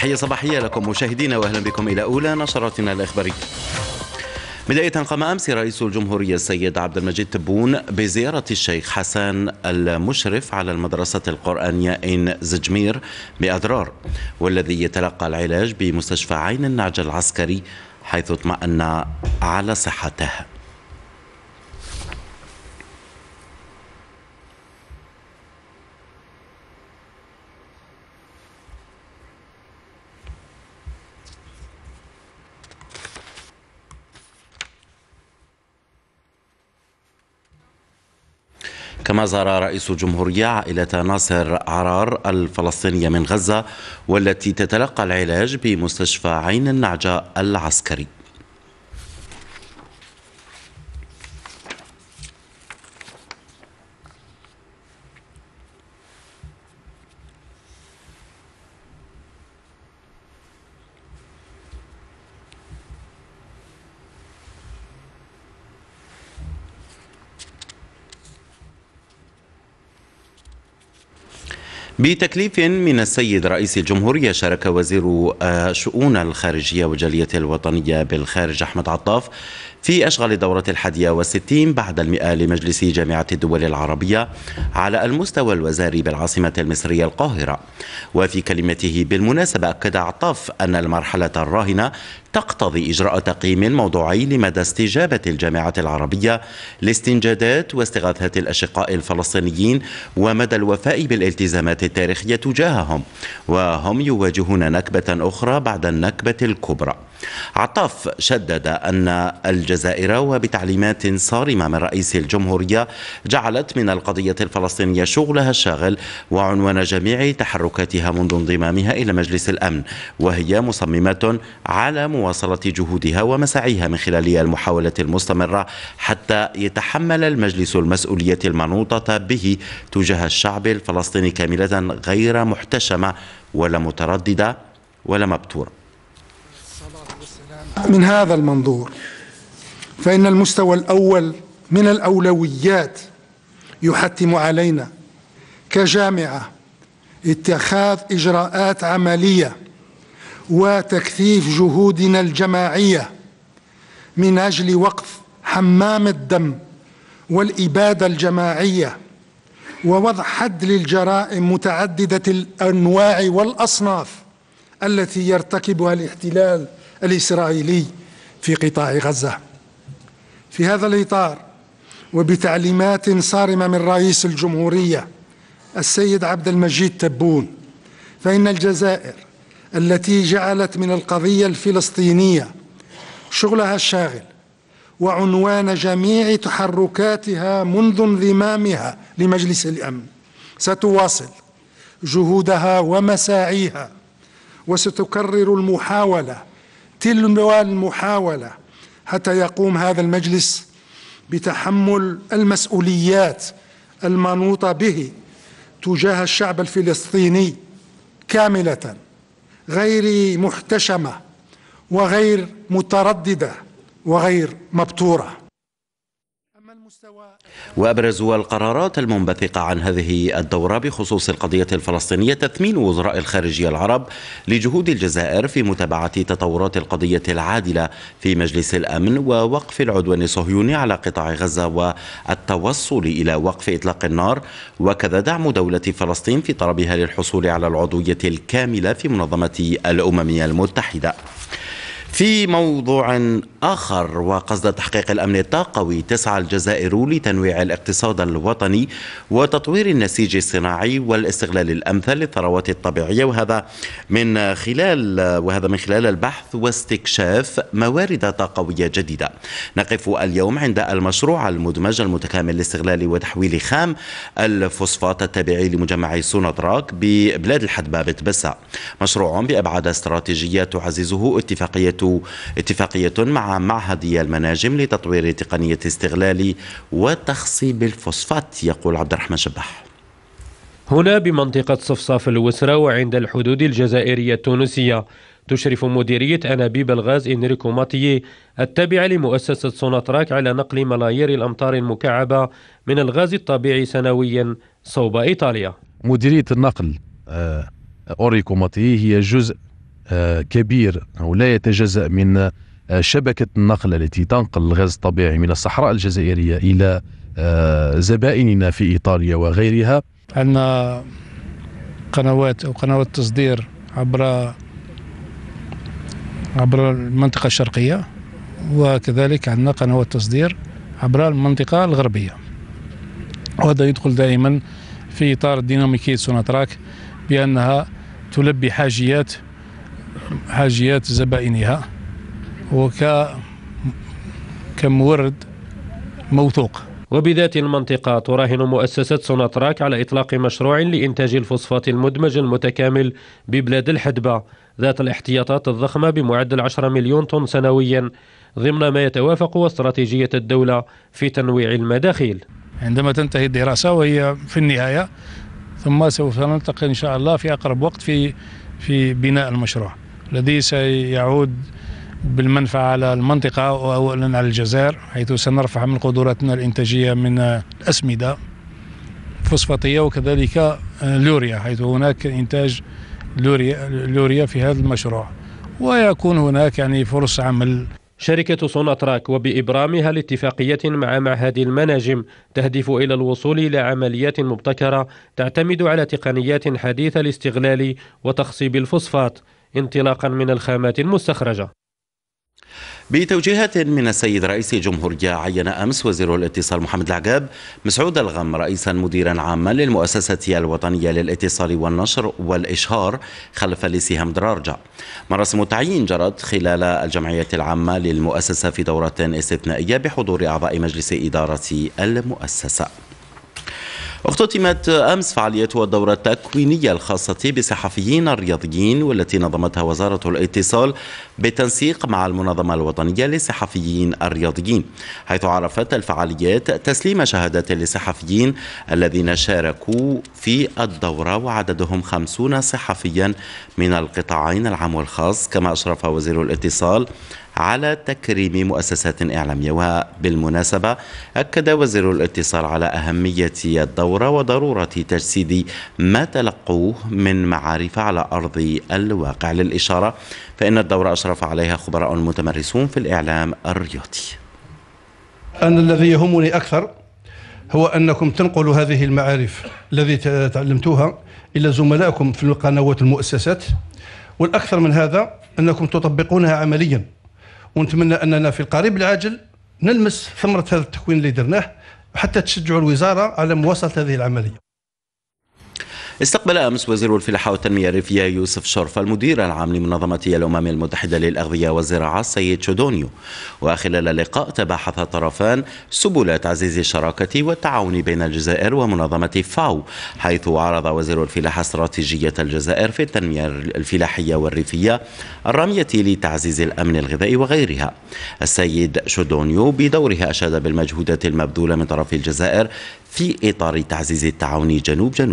تحية صباحية لكم مشاهدينا وأهلا بكم إلى أولى نشراتنا الإخبارية. بداية قام أمس رئيس الجمهورية السيد عبد المجيد تبون بزيارة الشيخ حسن المشرف على المدرسة القرآنية إن زجمير بأدرار، والذي يتلقى العلاج بمستشفى عين النعجة العسكري، حيث اطمأن على صحته. كما زار رئيس الجمهورية عائلة ناصر عرار الفلسطينية من غزة، والتي تتلقى العلاج بمستشفى عين النعجة العسكري. بتكليف من السيد رئيس الجمهورية، شارك وزير شؤون الخارجية والجالية الوطنية بالخارج أحمد عطاف في أشغال الدورة 61 بعد 100 لمجلس جامعة الدول العربية على المستوى الوزاري بالعاصمة المصرية القاهرة. وفي كلمته بالمناسبة أكد عطاف أن المرحلة الراهنة تقتضي إجراء تقييم موضوعي لمدى استجابة الجامعة العربية لاستنجادات واستغاثات الأشقاء الفلسطينيين ومدى الوفاء بالالتزامات التاريخية تجاههم، وهم يواجهون نكبة أخرى بعد النكبة الكبرى. عطاف شدد أن الجزائر وبتعليمات صارمة من رئيس الجمهورية جعلت من القضية الفلسطينية شغلها الشاغل وعنوان جميع تحركاتها منذ انضمامها إلى مجلس الأمن، وهي مصممة على مواصلة جهودها ومساعيها من خلال المحاولة المستمرة حتى يتحمل المجلس المسؤولية المنوطة به تجاه الشعب الفلسطيني كاملة، غير محتشمة ولا مترددة ولا مبتورة. من هذا المنظور فإن المستوى الأول من الأولويات يحتم علينا كجامعة اتخاذ إجراءات عملية وتكثيف جهودنا الجماعية من أجل وقف حمام الدم والإبادة الجماعية ووضع حد للجرائم متعددة الأنواع والأصناف التي يرتكبها الاحتلال الإسرائيلي في قطاع غزة. في هذا الإطار وبتعليمات صارمة من رئيس الجمهورية السيد عبد المجيد تبون، فإن الجزائر التي جعلت من القضية الفلسطينية شغلها الشاغل وعنوان جميع تحركاتها منذ انضمامها لمجلس الأمن ستواصل جهودها ومساعيها، وستكرر المحاولة تلو المحاولة حتى يقوم هذا المجلس بتحمل المسؤوليات المنوطة به تجاه الشعب الفلسطيني كاملة، غير محتشمة وغير مترددة وغير مبتورة. وأبرز القرارات المنبثقة عن هذه الدورة بخصوص القضية الفلسطينية تثمين وزراء الخارجية العرب لجهود الجزائر في متابعة تطورات القضية العادلة في مجلس الأمن ووقف العدوان الصهيوني على قطاع غزة والتوصل إلى وقف إطلاق النار، وكذا دعم دولة فلسطين في طلبها للحصول على العضوية الكاملة في منظمة الأمم المتحدة. في موضوع آخر، وقصد تحقيق الأمن الطاقوي، تسعى الجزائر لتنويع الاقتصاد الوطني وتطوير النسيج الصناعي والاستغلال الأمثل للثروات الطبيعية، وهذا من خلال البحث واستكشاف موارد طاقوية جديدة. نقف اليوم عند المشروع المدمج المتكامل لاستغلال وتحويل خام الفوسفات التابعي لمجمع سونادراك ببلاد الحدبة بتبسة، مشروع بأبعاد استراتيجية تعززه اتفاقية مع معهد المناجم لتطوير تقنية استغلال وتخصيب الفوسفات. يقول عبد الرحمن شباح. هنا بمنطقة صفصاف الوسرة وعند الحدود الجزائرية التونسية تشرف مديرية أنابيب الغاز إنريكو ماتيي التابعة لمؤسسة سوناتراك على نقل ملايير الأمتار المكعبة من الغاز الطبيعي سنويا صوب إيطاليا. مديرية النقل أوريكو ماتيي هي جزء كبير أو لا يتجزأ من شبكة النقل التي تنقل الغاز الطبيعي من الصحراء الجزائرية إلى زبائننا في إيطاليا وغيرها. عندنا قنوات أو قنوات تصدير عبر المنطقة الشرقية، وكذلك عندنا قنوات تصدير عبر المنطقة الغربية، وهذا يدخل دائما في إطار ديناميكية سوناتراك بأنها تلبي حاجيات زبائنها كمورد موثوق. وبذات المنطقة تراهن مؤسسة سوناتراك على إطلاق مشروع لإنتاج الفوسفات المدمج المتكامل ببلاد الحدبة ذات الاحتياطات الضخمة بمعدل 10 مليون طن سنويا، ضمن ما يتوافق استراتيجية الدولة في تنويع المداخيل. عندما تنتهي الدراسة وهي في النهاية، ثم سوف نلتقي إن شاء الله في أقرب وقت في بناء المشروع الذي سيعود بالمنفعة على المنطقة وأولا على الجزائر، حيث سنرفع من قدراتنا الإنتاجية من الأسمدة فوسفاتية وكذلك لوريا، حيث هناك إنتاج لوريا في هذا المشروع، ويكون هناك فرص عمل. شركة سوناتراك وبإبرامها لاتفاقية مع معهد المناجم تهدف إلى الوصول إلى عمليات مبتكرة تعتمد على تقنيات حديثة لاستغلال وتخصيب الفوسفات انطلاقا من الخامات المستخرجة. بتوجيهات من السيد رئيس الجمهورية، عين أمس وزير الاتصال محمد العقاب مسعود الغم رئيسا مديرا عاما للمؤسسة الوطنية للاتصال والنشر والإشهار خلف لسهام درارجة. مراسم التعيين جرت خلال الجمعية العامة للمؤسسة في دورة استثنائية بحضور أعضاء مجلس إدارة المؤسسة. اختتمت أمس فعالية الدورة التكوينية الخاصة بالصحفيين الرياضيين، والتي نظمتها وزارة الاتصال بالتنسيق مع المنظمة الوطنية للصحفيين الرياضيين، حيث عرفت الفعاليات تسليم شهادات للصحفيين الذين شاركوا في الدورة، وعددهم 50 صحفيا من القطاعين العام والخاص. كما أشرف وزير الاتصال على تكريم مؤسسات إعلامية. وبالمناسبة أكد وزير الاتصال على أهمية الدورة وضرورة تجسيد ما تلقوه من معارف على أرض الواقع. للإشارة فإن الدورة أشرف عليها خبراء متمرسون في الإعلام الرياضي. أنا الذي يهمني أكثر هو أنكم تنقلوا هذه المعارف التي تعلمتوها إلى زملائكم في القنوات والمؤسسات، والأكثر من هذا أنكم تطبقونها عمليا، ونتمنى أننا في القريب العاجل نلمس ثمرة هذا التكوين اللي درناه، حتى تشجعوا الوزارة على مواصلة هذه العملية. استقبل أمس وزير الفلاحة والتنمية الريفية يوسف شرف المدير العام لمنظمة الأمم المتحدة للأغذية والزراعة السيد شودونيو. وخلال اللقاء تباحث الطرفان سبل تعزيز الشراكة والتعاون بين الجزائر ومنظمة فاو، حيث عرض وزير الفلاحة استراتيجية الجزائر في التنمية الفلاحية والريفية الرامية لتعزيز الأمن الغذائي وغيرها. السيد شودونيو بدوره أشاد بالمجهودات المبذولة من طرف الجزائر في إطار تعزيز التعاون جنوب.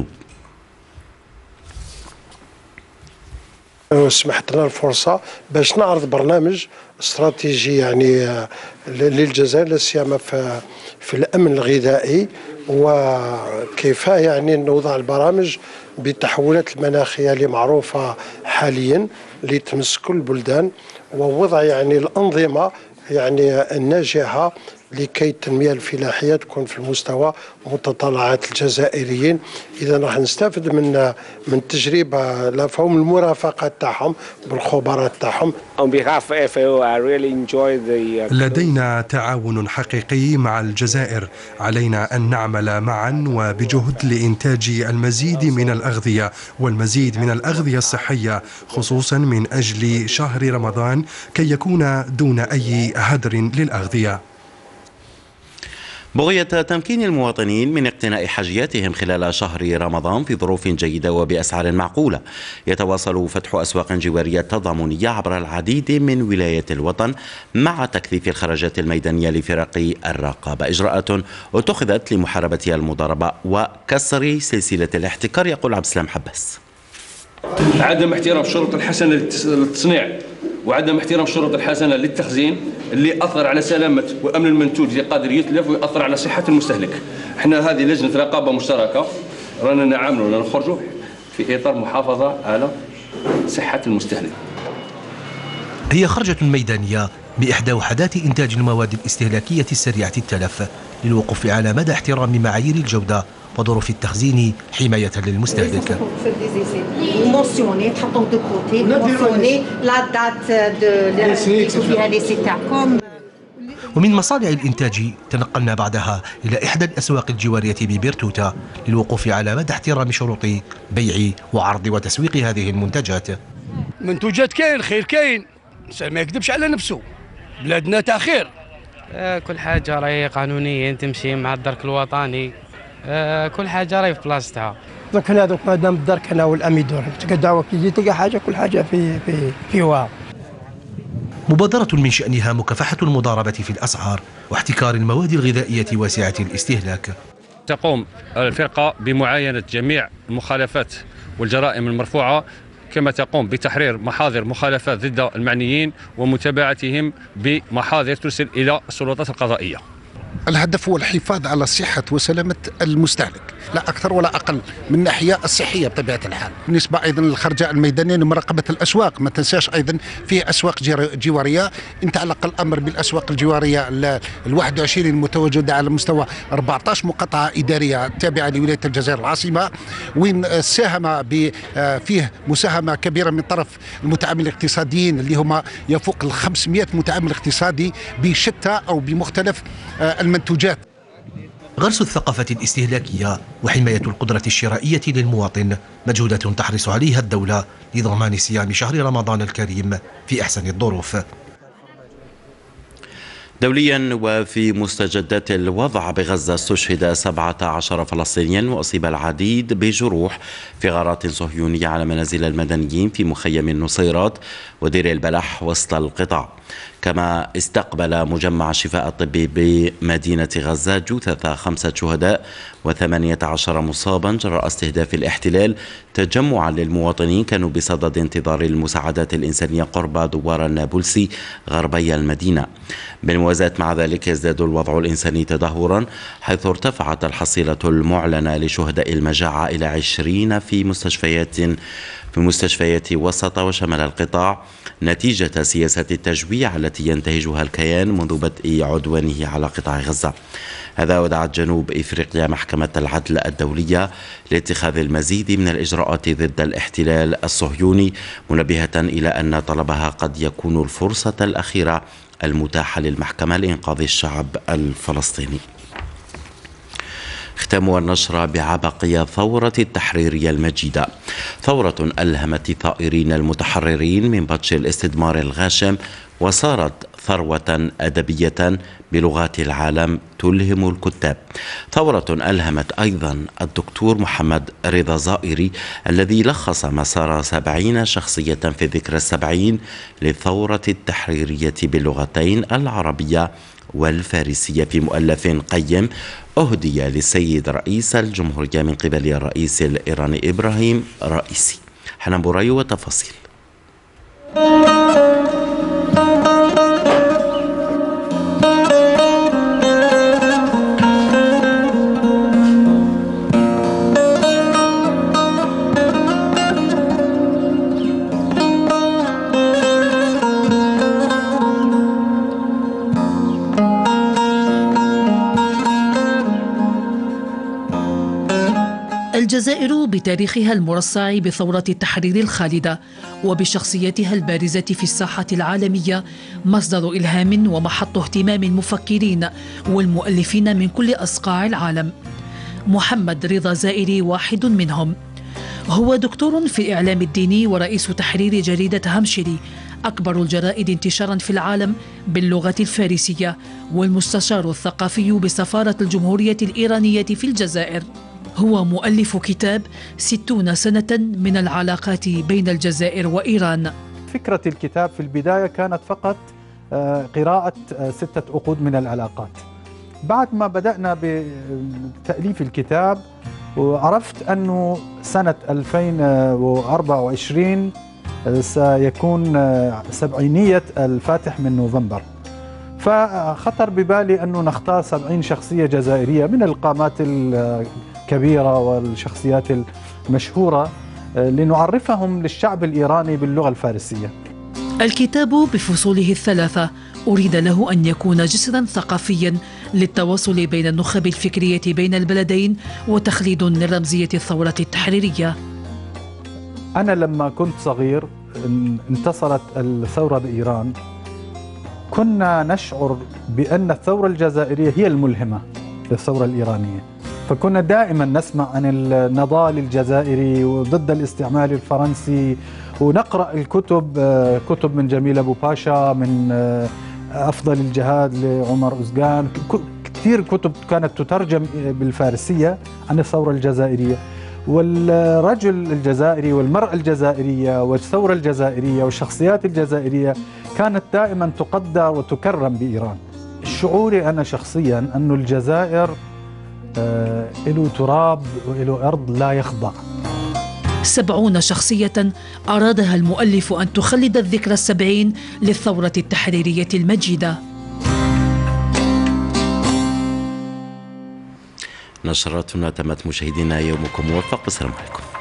سمحت لنا الفرصة باش نعرض برنامج استراتيجي للجزائر، لا سيما في الأمن الغذائي، وكيف نوضع البرامج بالتحولات المناخية اللي معروفة حاليا اللي تمس كل البلدان، ووضع الأنظمة الناجحة لكي التنمية الفلاحية تكون في المستوى متطلعات الجزائريين. إذا راح نستفد من تجربة لفهم المرافقة تاعهم بالخبراء تاعهم. لدينا تعاون حقيقي مع الجزائر، علينا أن نعمل معا وبجهد لإنتاج المزيد من الأغذية والمزيد من الأغذية الصحية، خصوصا من أجل شهر رمضان كي يكون دون أي هدر للأغذية. بغية تمكين المواطنين من اقتناء حاجياتهم خلال شهر رمضان في ظروف جيدة وبأسعار معقولة، يتواصل فتح أسواق جوارية تضامنية عبر العديد من ولايات الوطن مع تكثيف الخرجات الميدانية لفرق الرقابة، إجراءات اتخذت لمحاربة المضاربة وكسر سلسلة الاحتكار. يقول عبد السلام حباس: عدم احترام الشروط الحسنة للتصنيع وعدم احترام الشروط الحسنة للتخزين اللي أثر على سلامة وأمن المنتوج اللي قادر يتلف ويأثر على صحة المستهلك. احنا هذه لجنة رقابة مشتركة رانا نعاملوا ونخرجوا في إطار محافظة على صحة المستهلك. هي خرجة ميدانية بإحدى وحدات إنتاج المواد الاستهلاكية السريعة التلف للوقوف على مدى احترام معايير الجودة وظروف التخزين حماية للمستهلك. ومن مصانع الإنتاج تنقلنا بعدها إلى إحدى الأسواق الجوارية ببيرتوتا للوقوف على مدى احترام شروط بيع وعرض وتسويق هذه المنتجات. منتوجات كاين، خير كاين، الإنسان ما يكذبش على نفسه، بلادنا تاع خير. كل حاجة راهي قانونيا تمشي مع الدرك الوطني، كل حاجة راهي في بلاصتها. دوك هنا دوك مادام الدرك هنا والأميدور، تلقى دعوة كي تلقى حاجة كل حاجة في واو. مبادرة من شأنها مكافحة المضاربة في الأسعار واحتكار المواد الغذائية واسعة الاستهلاك. تقوم الفرقة بمعاينة جميع المخالفات والجرائم المرفوعة، كما تقوم بتحرير محاضر مخالفات ضد المعنيين ومتابعتهم بمحاضر ترسل إلى السلطات القضائية. الهدف هو الحفاظ على صحة وسلامة المستهلك، لا أكثر ولا أقل، من الناحية الصحية بطبيعة الحال. بالنسبة أيضا للخرجة الميدانية لمراقبة الأسواق، ما تنساش أيضا في أسواق جوارية، إن تعلق الأمر بالأسواق الجوارية ال21 المتواجدة على مستوى 14 مقاطعة إدارية تابعة لولاية الجزائر العاصمة، وين ساهم فيه مساهمة كبيرة من طرف المتعامل الاقتصاديين اللي هما يفوق 500 متعامل اقتصادي بشتى أو بمختلف المنتوجات. غرس الثقافة الاستهلاكية وحماية القدرة الشرائية للمواطن مجهودة تحرص عليها الدولة لضمان صيام شهر رمضان الكريم في أحسن الظروف. دوليا وفي مستجدات الوضع بغزة، استشهد 17 فلسطينيا وأصيب العديد بجروح في غارات صهيونية على منازل المدنيين في مخيم النصيرات ودير البلح وسط القطاع. كما استقبل مجمع شفاء الطبي بمدينة غزة جثث 5 شهداء و18 مصابا جراء استهداف الاحتلال تجمعا للمواطنين كانوا بصدد انتظار المساعدات الإنسانية قرب دوار النابلسي غربي المدينة. بالموازاة مع ذلك يزداد الوضع الإنساني تدهورا، حيث ارتفعت الحصيلة المعلنة لشهداء المجاعة إلى 20 في مستشفيات وسط وشمال القطاع نتيجة سياسة التجويع التي ينتهجها الكيان منذ بدء عدوانه على قطاع غزة. هذا ودعت جنوب إفريقيا محكمة العدل الدولية لاتخاذ المزيد من الإجراءات ضد الاحتلال الصهيوني، منبهة إلى أن طلبها قد يكون الفرصة الأخيرة المتاحة للمحكمة لإنقاذ الشعب الفلسطيني. ختام النشرة بعبقية ثورة التحريرية المجيدة، ثورة ألهمت الثائرين المتحررين من بطش الاستدمار الغاشم وصارت ثروة أدبية بلغات العالم تلهم الكتاب. ثورة ألهمت أيضا الدكتور محمد رضا زائري الذي لخص مسار 70 شخصية في الذكرى 70 للثورة التحريرية باللغتين العربية والفارسية في مؤلف قيم أهدي للسيد رئيس الجمهورية من قبل الرئيس الإيراني إبراهيم رئيسي. حنان بوراي وتفاصيل. الجزائر بتاريخها المرصع بثورة التحرير الخالدة وبشخصيتها البارزة في الساحة العالمية مصدر إلهام ومحط اهتمام المفكرين والمؤلفين من كل أصقاع العالم. محمد رضا زائري واحد منهم. هو دكتور في الإعلام الديني ورئيس تحرير جريدة همشري، أكبر الجرائد انتشارا في العالم باللغة الفارسية، والمستشار الثقافي بسفارة الجمهورية الإيرانية في الجزائر. هو مؤلف كتاب 60 سنة من العلاقات بين الجزائر وإيران. فكرة الكتاب في البداية كانت فقط قراءة 6 عقود من العلاقات. بعد ما بدأنا بتأليف الكتاب وعرفت أنه سنة 2024 سيكون 70 الفاتح من نوفمبر، فخطر ببالي أنه نختار 70 شخصية جزائرية من القامات الكبيرة والشخصيات المشهورة لنعرفهم للشعب الإيراني باللغة الفارسية. الكتاب بفصوله الثلاثة أريد له أن يكون جسرا ثقافيا للتواصل بين النخب الفكرية بين البلدين وتخليد لرمزية الثورة التحريرية. أنا لما كنت صغير انتصرت الثورة بإيران، كنا نشعر بأن الثورة الجزائرية هي الملهمة للثورة الإيرانية، فكنا دائما نسمع عن النضال الجزائري وضد الاستعمار الفرنسي، ونقرأ الكتب، كتب من جميل أبو باشا، من أفضل الجهاد لعمر أزقان، كثير كتب كانت تترجم بالفارسية عن الثورة الجزائرية، والرجل الجزائري والمرأة الجزائرية والثورة الجزائرية والشخصيات الجزائرية كانت دائما تقدر وتكرم بإيران. شعوري أنا شخصيا أن الجزائر له تراب وله أرض لا يخضع. 70 شخصية أرادها المؤلف أن تخلد الذكرى 70 للثورة التحريرية المجيدة. نشراتنا تمت مشاهدينا، يومكم موفق، والسلام عليكم.